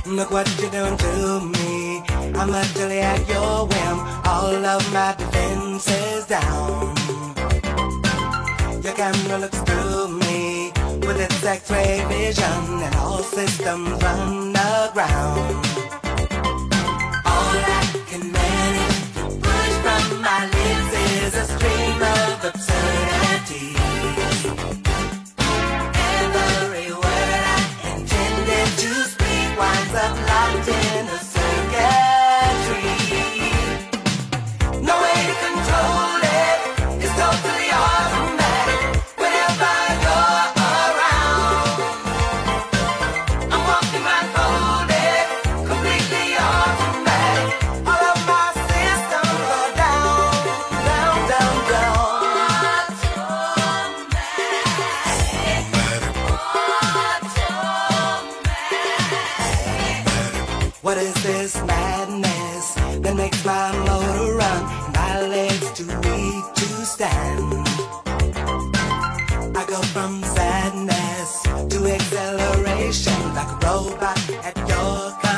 Look what you're doing to me. I'm utterly at your whim. All of my defenses down. Your camera looks through me with its X-ray vision, and all systems run aground. All I can manage to push from my lips is a stream of absurdities. Every word I intended to speak winds up locked in a circuitry. No way to control it, it's totally automatic. Whenever you're around, I'm walking right folded, completely automatic. All of my systems are down, down, down, down. What is this madness that makes my motor run? My legs too weak to stand. I go from sadness to acceleration like a robot at your command.